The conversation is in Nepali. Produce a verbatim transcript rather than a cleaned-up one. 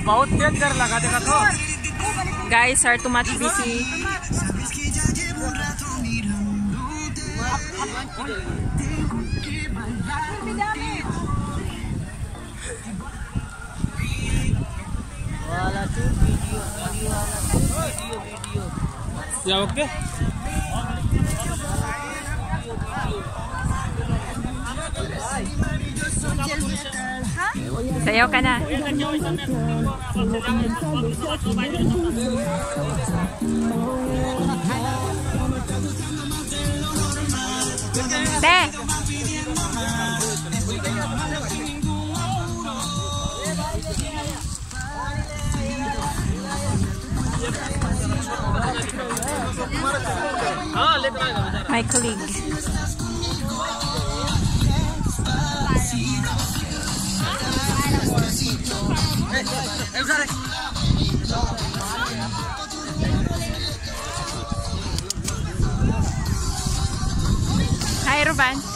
बहुत तेज कर लगा देखा तो guys are too much busy. वाला तू वीडियो वीडियो वाला तू वीडियो वीडियो या okay Sayaw ka na. Te! My colleague. Hi, Ruban.